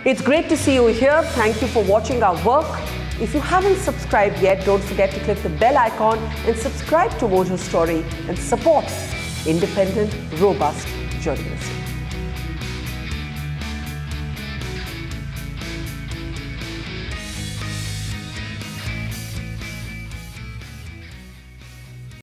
It's great to see you here. Thank you for watching our work. If you haven't subscribed yet, don't forget to click the bell icon and subscribe to Mojo Story and support independent, robust journalism.